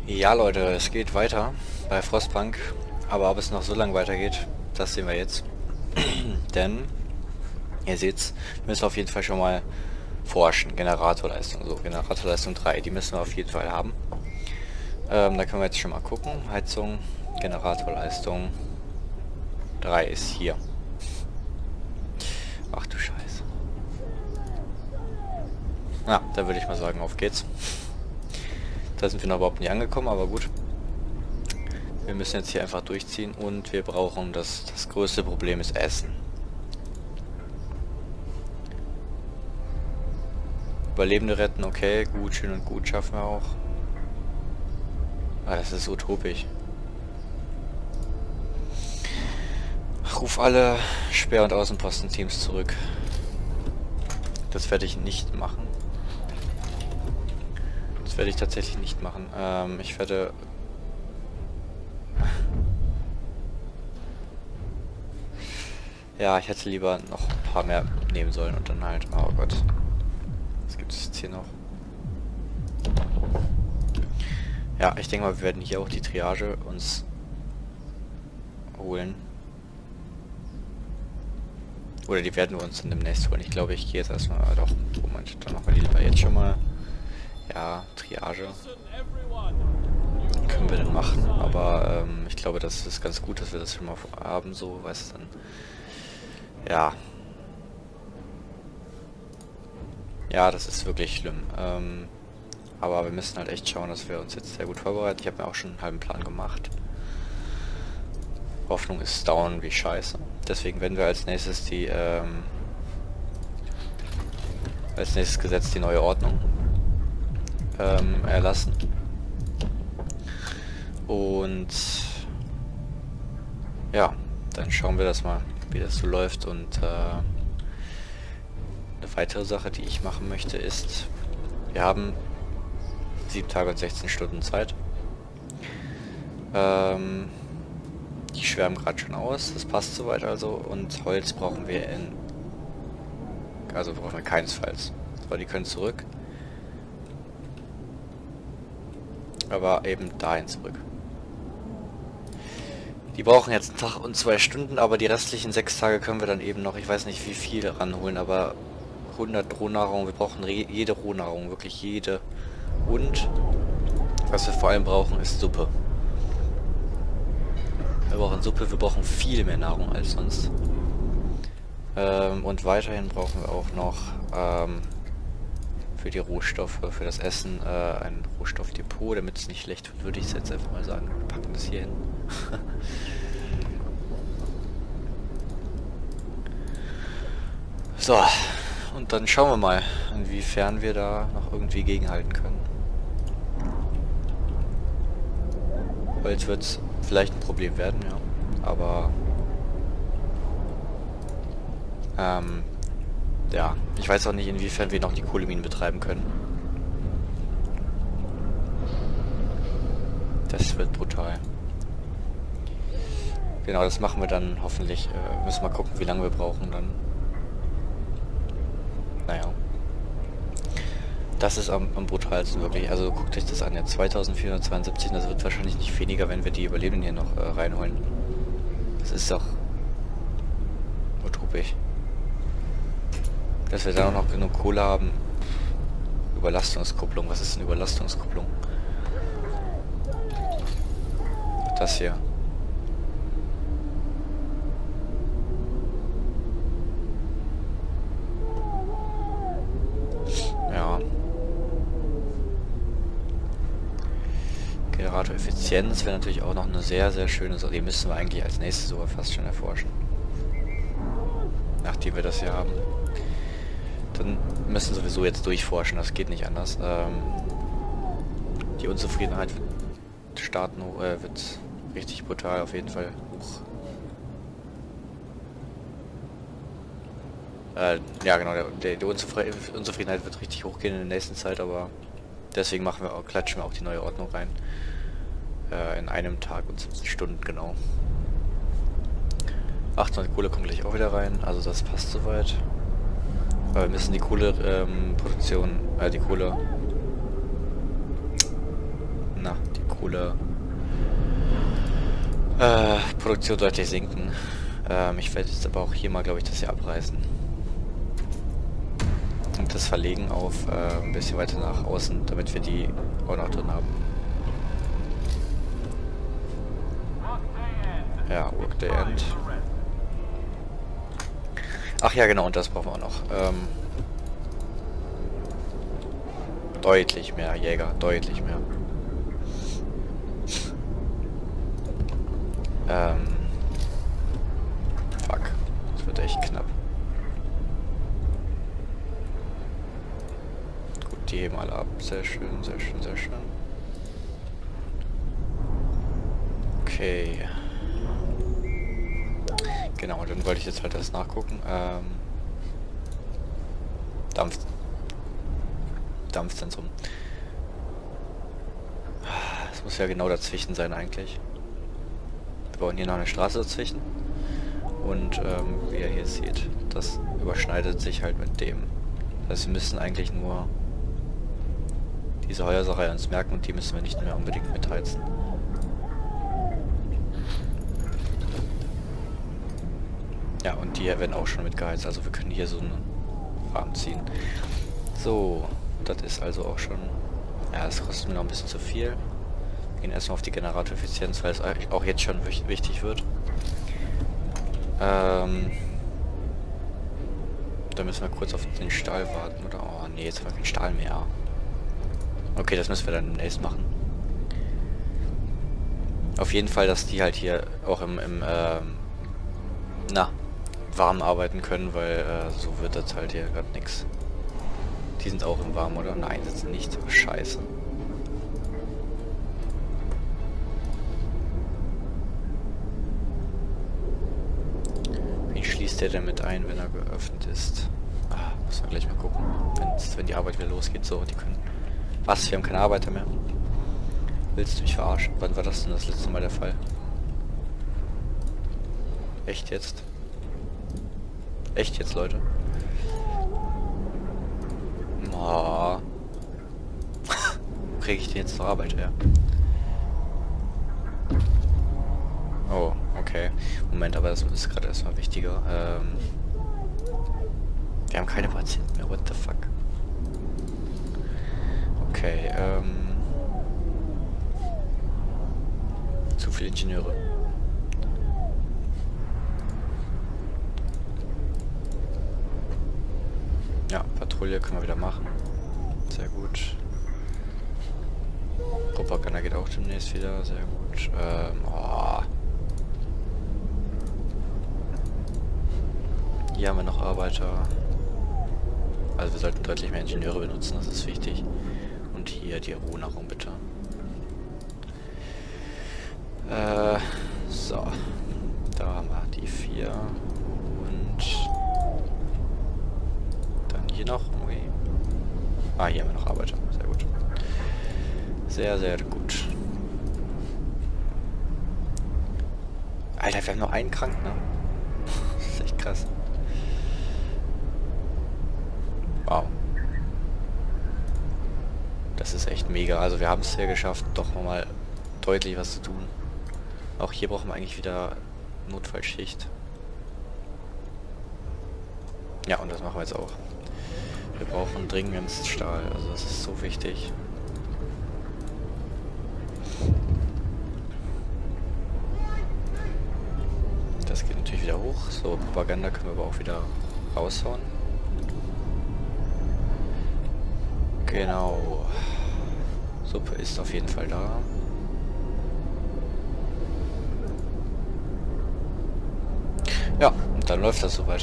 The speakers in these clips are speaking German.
Ja Leute, es geht weiter bei Frostpunk, aber ob es noch so lange weitergeht, das sehen wir jetzt. Denn, ihr seht's, wir müssen auf jeden Fall schon mal forschen. Generatorleistung, so, Generatorleistung 3, die müssen wir auf jeden Fall haben. Da können wir jetzt schon mal gucken. Heizung, Generatorleistung 3 ist hier. Ach du Scheiße. Na, da würde ich mal sagen, auf geht's. Da sind wir noch überhaupt nicht angekommen, aber gut. Wir müssen jetzt hier einfach durchziehen und wir brauchen das größte Problem ist Essen. Überlebende retten, okay, gut, schön und gut, schaffen wir auch. Ah, das ist utopisch. Ruf alle Sperr- und Außenpostenteams zurück. Das werde ich nicht machen. Das werde ich tatsächlich nicht machen. Ich werde... Ja, ich hätte lieber noch ein paar mehr nehmen sollen und dann halt... Oh Gott. Was gibt es jetzt hier noch? Ja, ich denke mal, wir werden hier auch die Triage uns holen. Oder die werden wir uns dann demnächst holen. Ich glaube, ich gehe jetzt erstmal... Doch, Moment, dann machen wir die lieber jetzt schon mal. Ja, Triage. Können wir dann machen, aber ich glaube, das ist ganz gut, dass wir das schon mal haben, so, weißt du, dann... Ja. Ja, das ist wirklich schlimm. Aber wir müssen halt echt schauen, dass wir uns jetzt sehr gut vorbereiten. Ich habe mir auch schon einen halben Plan gemacht. Hoffnung ist down wie scheiße. Deswegen werden wir als nächstes die, als nächstes Gesetz die neue Ordnung erlassen. Und ja, dann schauen wir das mal, wie das so läuft. Und eine weitere Sache, die ich machen möchte, ist, wir haben 7 Tage und 16 Stunden Zeit. Die schwärmen gerade schon aus, das passt soweit also. Und Holz brauchen wir also brauchen wir keinesfalls. Aber die können zurück. Aber eben dahin zurück. Die brauchen jetzt einen Tag und 2 Stunden, aber die restlichen 6 Tage können wir dann eben noch, ich weiß nicht wie viel ranholen, aber 100 Rohnahrung, wir brauchen jede Rohnahrung, wirklich jede. Und was wir vor allem brauchen ist Suppe. Wir brauchen Suppe, wir brauchen viel mehr Nahrung als sonst. Und weiterhin brauchen wir auch noch für die Rohstoffe, für das Essen ein Rohstoffdepot, damit es nicht schlecht wird, würde ich es jetzt einfach mal sagen. Wir packen das hier hin. So, und dann schauen wir mal, inwiefern wir da noch irgendwie gegenhalten können. Holz wird es vielleicht ein Problem werden, ja, aber ja, ich weiß auch nicht, inwiefern wir noch die Kohleminen betreiben können. Das wird brutal. Genau, das machen wir dann hoffentlich. Müssen wir gucken, wie lange wir brauchen dann. Naja. Das ist am brutalsten wirklich. Also guckt euch das an. Jetzt 2472, das wird wahrscheinlich nicht weniger, wenn wir die Überlebenden hier noch reinholen. Das ist doch utopisch. Dass wir dann auch noch genug Kohle haben. Überlastungskupplung. Was ist denn Überlastungskupplung? Das hier. Ja. Generatoreffizienz wäre natürlich auch noch eine sehr, sehr schöne Sache. Die müssen wir eigentlich als nächstes sogar fast schon erforschen. Nachdem wir das hier haben. Dann müssen sowieso jetzt durchforschen, das geht nicht anders. Die Unzufriedenheit wird richtig brutal auf jeden Fall hoch. Ja genau, die Unzufriedenheit wird richtig hochgehen in der nächsten Zeit, aber deswegen klatschen wir auch die neue Ordnung rein. In einem Tag und 17 Stunden genau. 800 Kohle kommt gleich auch wieder rein, also das passt soweit. Aber wir müssen die Kohle, die Kohle Kohle Produktion deutlich sinken. Ich werde jetzt aber auch hier mal, glaube ich, das hier abreißen. Und das verlegen auf ein bisschen weiter nach außen, damit wir die auch noch drin haben. Ja, Workday End. Ach ja, genau, und das brauchen wir auch noch. Deutlich mehr Jäger, deutlich mehr. Fuck. Das wird echt knapp. Gut, die heben alle ab. Sehr schön, sehr schön, sehr schön. Okay. Genau, dann wollte ich jetzt halt das nachgucken. Dampfzentrum. Das muss ja genau dazwischen sein eigentlich. Wir bauen hier noch eine Straße dazwischen. Und wie ihr hier seht, das überschneidet sich halt mit dem. Das heißt, wir müssen eigentlich nur diese Heuersache uns merken und die müssen wir nicht mehr unbedingt mitheizen. Ja, und die werden auch schon mitgeheizt, also wir können hier so einen Rahmen ziehen. So, das ist also auch schon... Ja, das kostet mir noch ein bisschen zu viel. Wir gehen erstmal auf die Generatoreffizienz, weil es auch jetzt schon wichtig wird. Da müssen wir kurz auf den Stahl warten, oder? Oh nee, jetzt haben wir keinen Stahl mehr. Okay, das müssen wir dann demnächst machen. Auf jeden Fall, dass die halt hier auch im warm arbeiten können, weil so wird das halt hier gerade nichts. Die sind auch im Warm, oder? Nein, das sind nicht. Scheiße. Wie schließt der denn mit ein, wenn er geöffnet ist? Ah, muss man gleich mal gucken. Wenn die Arbeit wieder losgeht, so, die können... Was? Wir haben keine Arbeiter mehr? Willst du mich verarschen? Wann war das denn das letzte Mal der Fall? Echt jetzt? Echt jetzt, Leute? Oh. Wo kriege ich denn jetzt noch Arbeit her? Oh, okay. Moment, aber das ist gerade erstmal wichtiger. Wir haben keine Patienten mehr, what the fuck? Okay, zu viele Ingenieure. Ja, Patrouille können wir wieder machen. Sehr gut. Propaganda geht auch demnächst wieder. Sehr gut. Oh. Hier haben wir noch Arbeiter. Also wir sollten deutlich mehr Ingenieure benutzen, das ist wichtig. Und hier die Ruhenahrung bitte. So. Da haben wir die 4. Und... hier noch? Okay. Ah, hier haben wir noch Arbeiter. Sehr gut. Sehr, sehr gut. Alter, wir haben nur einen Kranken, ne? Das ist echt krass. Wow. Das ist echt mega. Also wir haben es ja geschafft, doch nochmal deutlich was zu tun. Auch hier brauchen wir eigentlich wieder Notfallschicht. Ja, und das machen wir jetzt auch. Wir brauchen dringend Stahl, also das ist so wichtig. Das geht natürlich wieder hoch. So, Propaganda können wir aber auch wieder raushauen. Genau. Suppe ist auf jeden Fall da. Ja, und dann läuft das soweit.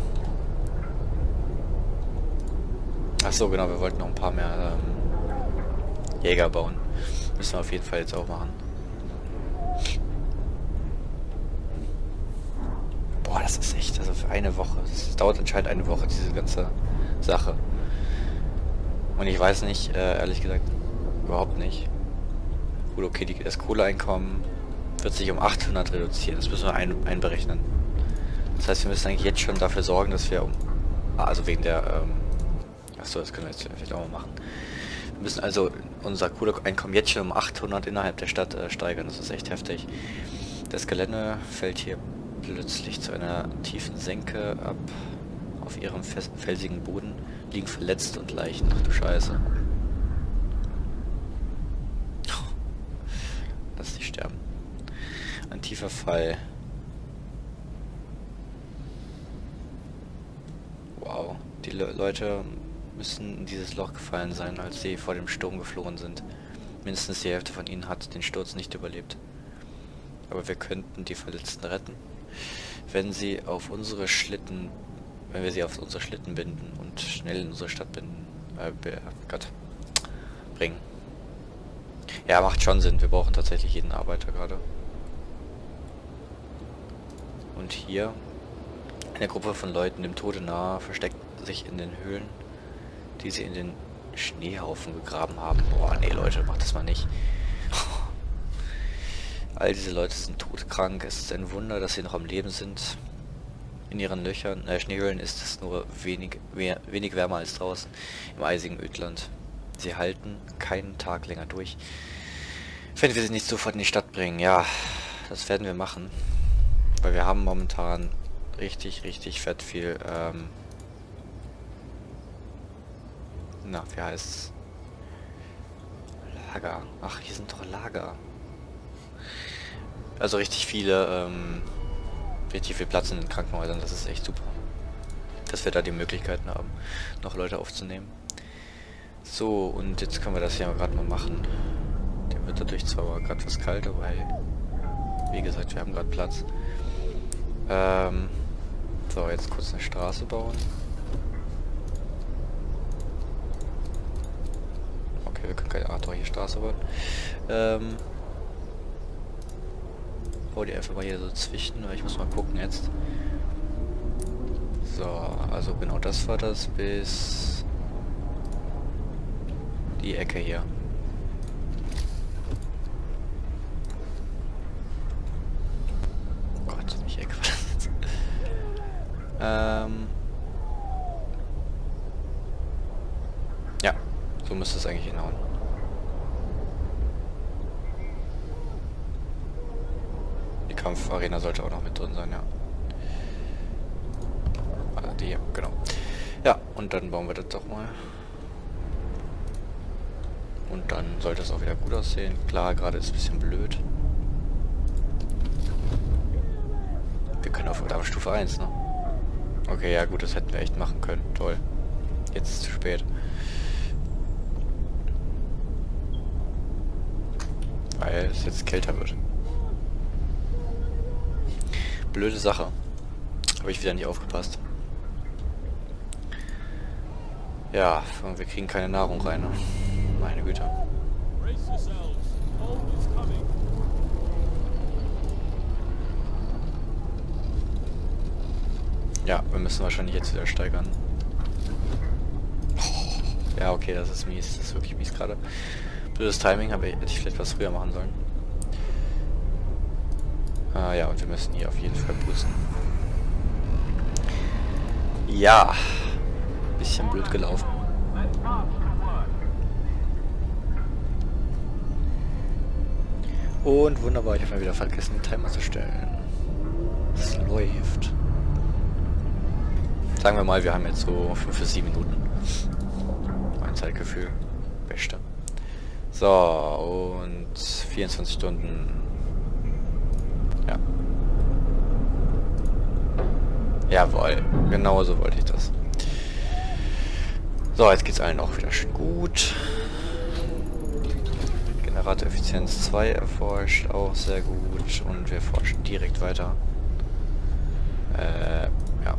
Ach so, genau, wir wollten noch ein paar mehr Jäger bauen. Müssen wir auf jeden Fall jetzt auch machen. Boah, das ist echt, also für eine Woche. Das dauert anscheinend eine Woche, diese ganze Sache. Und ich weiß nicht, ehrlich gesagt, überhaupt nicht. Gut, okay, das Kohleeinkommen wird sich um 800 reduzieren. Das müssen wir einberechnen. Das heißt, wir müssen eigentlich jetzt schon dafür sorgen, dass wir also wegen der... Achso, das können wir jetzt vielleicht auch mal machen. Wir müssen also unser Kohleeinkommen jetzt schon um 800 innerhalb der Stadt steigern. Das ist echt heftig. Das Gelände fällt hier plötzlich zu einer tiefen Senke ab. Auf ihrem felsigen Boden liegen Verletzte und Leichen. Ach du Scheiße. Lass dich sterben. Ein tiefer Fall. Wow. Die Leute müssen in dieses Loch gefallen sein, als sie vor dem Sturm geflohen sind. Mindestens die Hälfte von ihnen hat den Sturz nicht überlebt. Aber wir könnten die Verletzten retten, wenn wir sie auf unsere Schlitten binden und schnell in unsere Stadt bringen. Ja, macht schon Sinn. Wir brauchen tatsächlich jeden Arbeiter gerade. Und hier eine Gruppe von Leuten dem Tode nahe versteckt sich in den Höhlen, die sie in den Schneehaufen gegraben haben. Boah, nee, Leute, macht das mal nicht. All diese Leute sind todkrank. Es ist ein Wunder, dass sie noch am Leben sind. In ihren Löchern, Schneehöhlen ist es nur wenig wärmer als draußen im eisigen Ödland. Sie halten keinen Tag länger durch, wenn wir sie nicht sofort in die Stadt bringen. Ja, das werden wir machen. Weil wir haben momentan richtig fett viel, na, wie heißt's? Lager. Ach, hier sind doch Lager. Also richtig viele, richtig viel Platz in den Krankenhäusern, das ist echt super. Dass wir da die Möglichkeiten haben, noch Leute aufzunehmen. So, und jetzt können wir das hier gerade mal machen. Der wird dadurch zwar gerade was kalter, weil, wie gesagt, wir haben gerade Platz. So, jetzt kurz eine Straße bauen. Okay, wir können keine Art hier Straße bauen. Bau die einfach mal hier so zwischen, weil ich muss mal gucken jetzt. So, also genau das war das bis die Ecke hier. Oh Gott, nicht Ecke war das jetzt. Ja, so müsste es eigentlich hinhauen. Die Kampfarena sollte auch noch mit drin sein, ja. Die hier, genau. Ja, und dann bauen wir das doch mal. Und dann sollte es auch wieder gut aussehen. Klar, gerade ist es ein bisschen blöd. Wir können auf Stufe 1, ne? Okay, ja gut, das hätten wir echt machen können. Toll. Jetzt ist es zu spät. Weil es jetzt kälter wird. Blöde Sache. Habe ich wieder nicht aufgepasst. Ja, und wir kriegen keine Nahrung rein, ne? Meine Güte. Ja, wir müssen wahrscheinlich jetzt wieder steigern. Ja, okay, das ist mies. Das ist wirklich mies gerade. Blödes Timing, hätte ich vielleicht was früher machen sollen. Ja, und wir müssen hier auf jeden Fall boosten. Ja. Bisschen blöd gelaufen. Und wunderbar, ich habe mal wieder vergessen, den Timer zu stellen. Es läuft. Sagen wir mal, wir haben jetzt so 5 bis 7 Minuten. Mein Zeitgefühl. Beste. So, und 24 Stunden. Ja. Jawohl, genau so wollte ich das. So, jetzt geht's allen auch wieder schön gut. Generatoreffizienz 2 erforscht, auch sehr gut. Und wir forschen direkt weiter. Ja.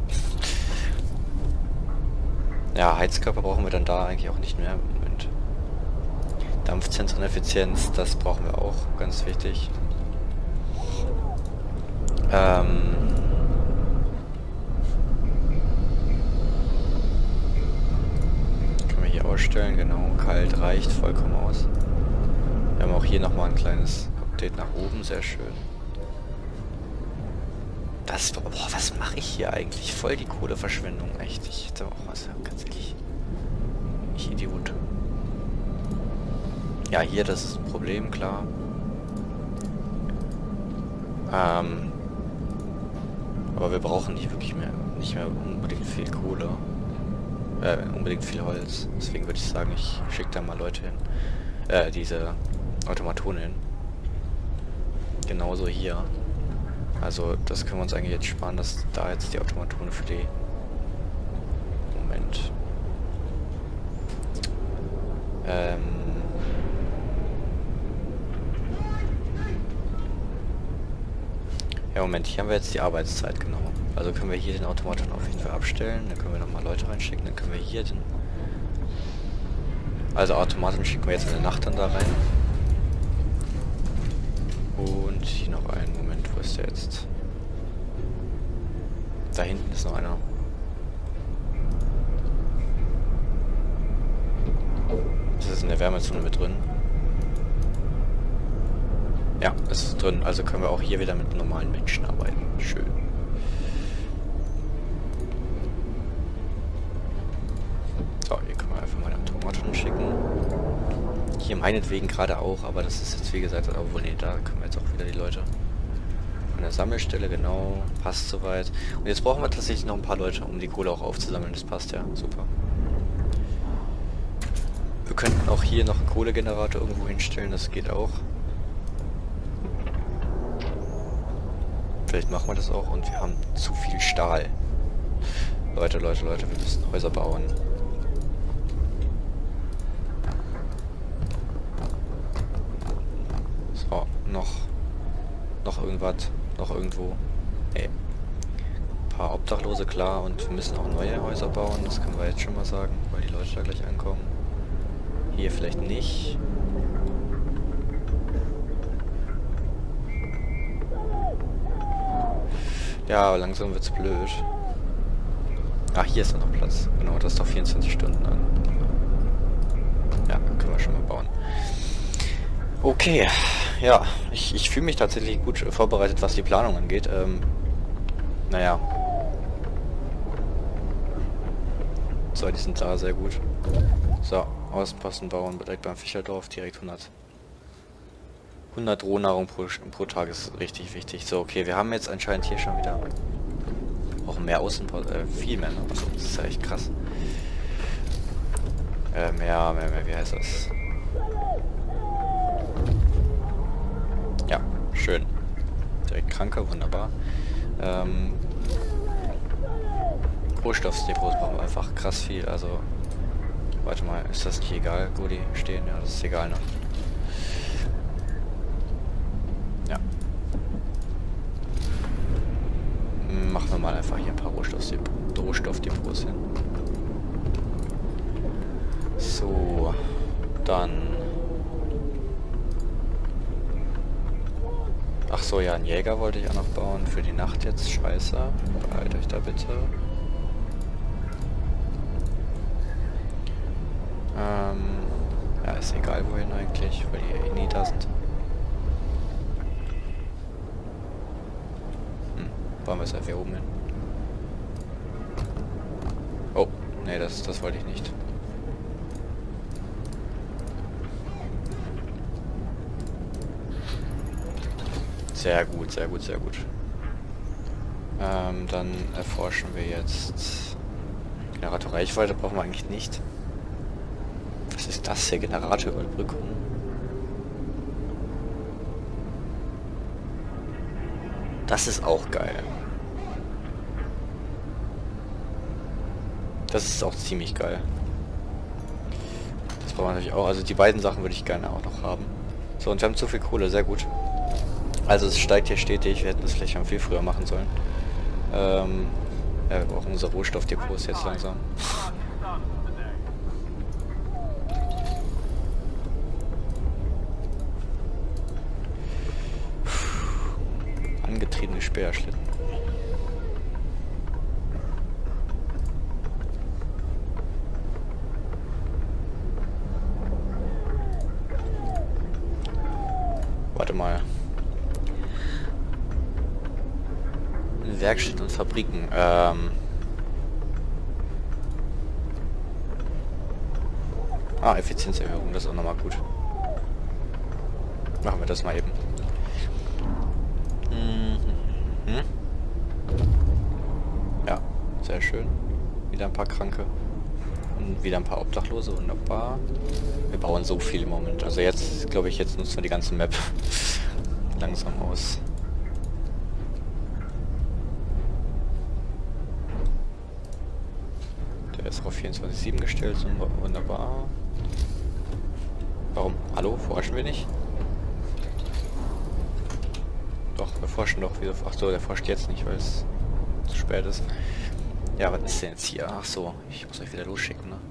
Ja, Heizkörper brauchen wir dann da eigentlich auch nicht mehr. Moment. Dampfzentreneffizienz, das brauchen wir auch, ganz wichtig. Können wir hier ausstellen, genau. Kalt reicht vollkommen aus. Wir haben auch hier nochmal ein kleines Update nach oben, sehr schön. Das, boah, was mache ich hier eigentlich? Voll die Kohleverschwendung, echt. Ich hätte auch was, ganz ehrlich. Ich Idiot. Ja, hier, das ist ein Problem, klar. Aber wir brauchen nicht wirklich nicht mehr unbedingt viel Kohle. Unbedingt viel Holz. Deswegen würde ich sagen, ich schicke da mal Leute hin. Diese Automatonen hin. Genauso hier. Also das können wir uns eigentlich jetzt sparen, dass da jetzt die Automatonen für die... Moment. Ja, Moment, hier haben wir jetzt die Arbeitszeit, genau. Also können wir hier den Automaton auf jeden Fall abstellen, dann können wir nochmal Leute reinschicken, dann können wir hier den... Also Automaten schicken wir jetzt in der Nacht dann da rein. Und hier noch einen, Moment, wo ist der jetzt? Da hinten ist noch einer. Das ist in der Wärmezone mit drin. Ja, es ist drin. Also können wir auch hier wieder mit normalen Menschen arbeiten. Schön. So, hier können wir einfach mal den Automaten schicken. Hier meinetwegen gerade auch, aber das ist jetzt wie gesagt, obwohl nee, da können wir jetzt auch wieder die Leute. Von der Sammelstelle, genau. Passt soweit. Und jetzt brauchen wir tatsächlich noch ein paar Leute, um die Kohle auch aufzusammeln. Das passt ja. Super. Wir könnten auch hier noch einen Kohlegenerator irgendwo hinstellen. Das geht auch. Vielleicht machen wir das auch und wir haben zu viel Stahl. Leute, wir müssen Häuser bauen. So, noch irgendwas, noch irgendwo. Nee. Ein paar Obdachlose, klar, und wir müssen auch neue Häuser bauen, das können wir jetzt schon mal sagen, weil die Leute da gleich ankommen. Hier vielleicht nicht. Ja, langsam wird's blöd. Ach, hier ist noch Platz. Genau, das ist doch 24 Stunden an. Ja, können wir schon mal bauen. Okay, ja, ich fühle mich tatsächlich gut vorbereitet, was die Planung angeht. Naja. So, die sind da, sehr gut. So, Außenposten bauen, direkt beim Fischerdorf, direkt 100 Rohnahrung pro Tag ist richtig wichtig. So, okay, wir haben jetzt anscheinend hier schon wieder auch mehr Außenposten, viel mehr, ne? Also, das ist ja echt krass. Mehr, wie heißt das? Ja, schön. Direkt Kranke, wunderbar. Rohstoffdepots brauchen wir einfach krass viel, also... Warte mal, ist das nicht egal, wo die stehen? Ja, das ist egal, ne? Ja. Machen wir mal einfach hier ein paar Rohstoffdepots hin. So, dann... Ach so, ja, einen Jäger wollte ich auch noch bauen. Für die Nacht jetzt, scheiße. Behaltet euch da bitte. Ja, ist egal wohin eigentlich, weil die eh nie da sind. Bauen wir es einfach hier oben hin. Oh, nee, das wollte ich nicht. Sehr gut, sehr gut, sehr gut. Dann erforschen wir jetzt... Generator Reichweite brauchen wir eigentlich nicht. Was ist das hier? Generatorüberbrückung. Das ist auch geil. Das ist auch ziemlich geil. Das brauchen wir natürlich auch. Also die beiden Sachen würde ich gerne auch noch haben. So, und wir haben zu viel Kohle, sehr gut. Also es steigt hier stetig. Wir hätten das vielleicht schon viel früher machen sollen. Ja, wir brauchen unsere Rohstoffdepots jetzt langsam. Angetriebene Speerschlitten. Warte mal. Werkstätten und Fabriken. Effizienzerhöhung, das ist auch nochmal gut. Machen wir das mal eben. Mhm. Ja, sehr schön. Wieder ein paar Kranke. Und wieder ein paar Obdachlose, wunderbar. Wir bauen so viel im Moment. Also jetzt, glaube ich, jetzt nutzen wir die ganze Map langsam aus. Der ist auf 24/7 gestellt, so wunderbar. Warum? Hallo? Forschen wir nicht? Doch, wir forschen doch wieder. Ach so, der forscht jetzt nicht, weil es zu spät ist. Ja, was ist denn jetzt hier? Ach so, ich muss euch wieder losschicken, ne?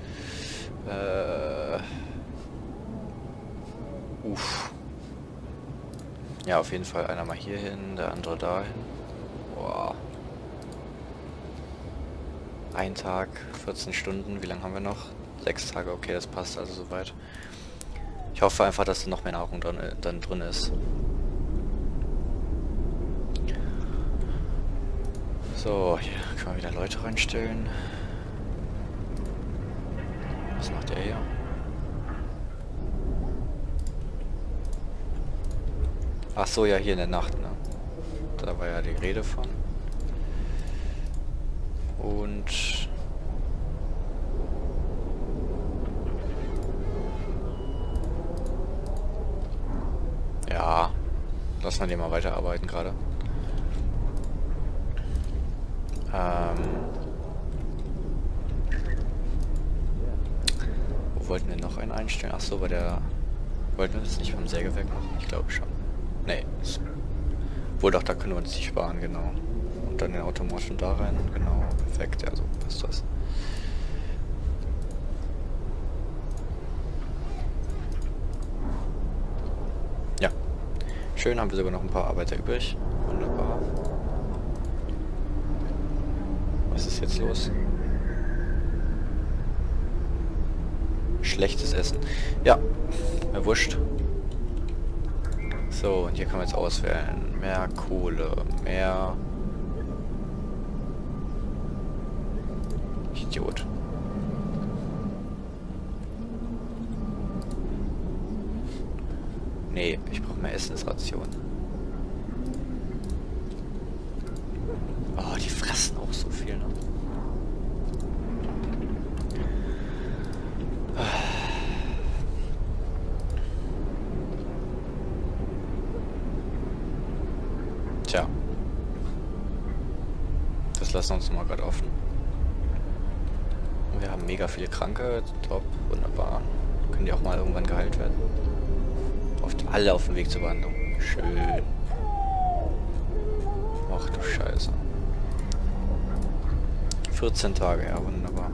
Uff. Ja, auf jeden Fall einer mal hier hin, der andere dahin. Boah. Ein Tag, 14 Stunden, wie lange haben wir noch? 6 Tage, okay, das passt also soweit. Ich hoffe einfach, dass da noch mehr Nahrung dann drin ist. So, hier können wir wieder Leute reinstellen. Was macht der hier? Ach so, ja, hier in der Nacht, ne? Da war ja die Rede von. Und... ja, lassen wir den mal weiterarbeiten gerade. Wo wollten wir noch einen einstellen? Ach so, bei der... Wollten wir das nicht beim Sägewerk machen? Ich glaube schon. Nee. Wohl doch, da können wir uns die sparen, genau. Und dann den Automaten da rein, genau. Perfekt, ja, so passt das. Ja. Schön, haben wir sogar noch ein paar Arbeiter übrig. Wunderbar. Was ist jetzt los? Schlechtes Essen. Ja, mir wurscht. So, und hier kann man jetzt auswählen. Mehr Kohle, mehr... Idiot. Nee, ich brauche mehr Essensration. Oh, die fressen auch so viel, ne? Tja. Das lassen wir uns mal gerade offen. Wir haben mega viele Kranke. Top, wunderbar. Können die auch mal irgendwann geheilt werden. Alle auf dem Weg zur Behandlung. Schön. Ach du Scheiße. 14 Tage, ja, wunderbar.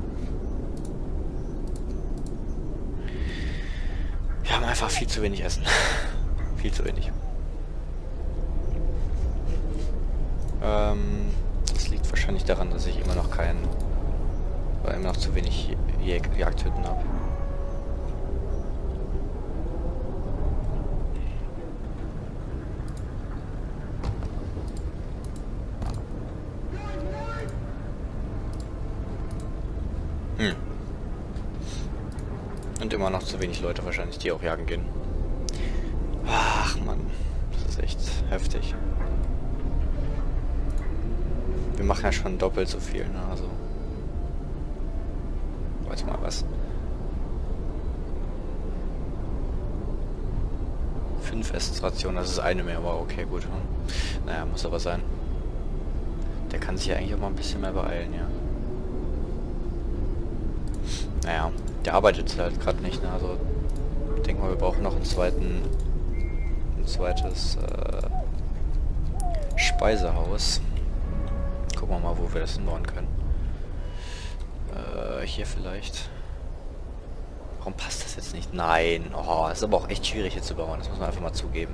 Wir haben einfach viel zu wenig Essen. Viel zu wenig. Das liegt wahrscheinlich daran, dass ich immer noch immer noch zu wenig Jagdhütten habe. Und immer noch zu wenig Leute wahrscheinlich, die auch jagen gehen. Ach Mann, das ist echt heftig. Wir machen ja schon doppelt so viel, ne? Also. Warte mal, was? 5 Essensrationen, das ist eine mehr, aber okay, gut. Naja, muss aber sein. Der kann sich ja eigentlich auch mal ein bisschen mehr beeilen, ja. Naja, der arbeitet halt gerade nicht, ne? Also, ich denke mal, wir brauchen noch ein zweites Speisehaus. Gucken wir mal, wo wir das hinbauen können. Hier vielleicht. Warum passt das jetzt nicht? Nein. Oh, ist aber auch echt schwierig hier zu bauen. Das muss man einfach mal zugeben.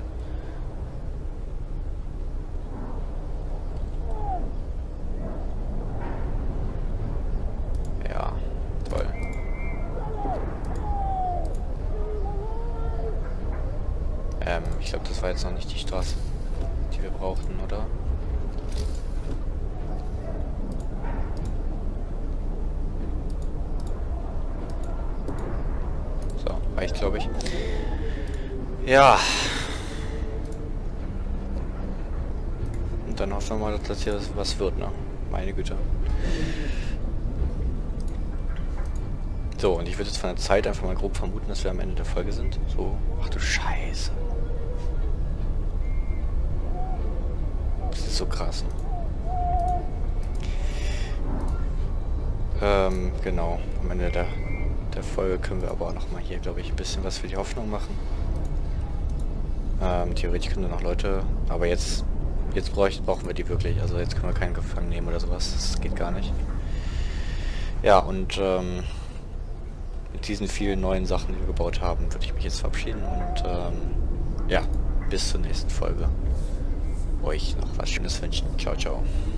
Ja, toll. Ich glaube, das war jetzt noch nicht die Straße, die wir brauchten, oder? Reicht, glaube ich. Ja, dann hoffen wir mal, dass das hier was wird, ne? Meine Güte. So, und ich würde jetzt von der Zeit einfach mal grob vermuten, dass wir am Ende der Folge sind. So, ach du Scheiße. Das ist so krass. Genau. Am Ende der Folge können wir aber auch noch mal hier, glaube ich, ein bisschen was für die Hoffnung machen. Theoretisch können wir noch Leute, aber jetzt brauchen wir die wirklich. Also jetzt können wir keinen gefangen nehmen oder sowas. Das geht gar nicht. Ja, und mit diesen vielen neuen Sachen, die wir gebaut haben, würde ich mich jetzt verabschieden und ja, bis zur nächsten Folge. Euch noch was Schönes wünschen. Ciao, ciao.